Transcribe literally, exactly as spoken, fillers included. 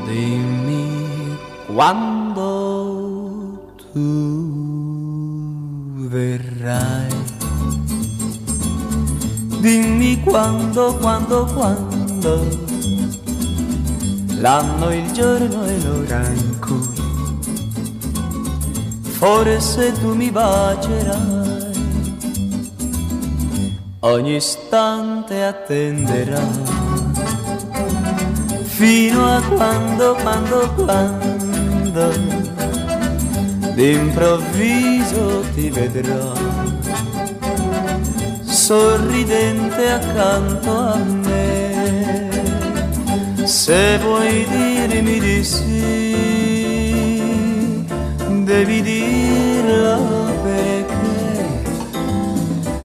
Dimmi quando tu verrai. Dimmi quando, quando, quando, l'anno, il giorno e l'ora in cui forse tu mi bacerai. Ogni istante attenderai fino a quando, quando, quando d'improvviso ti vedrò sorridente accanto a me. Se vuoi dirmi di sì, devi dirlo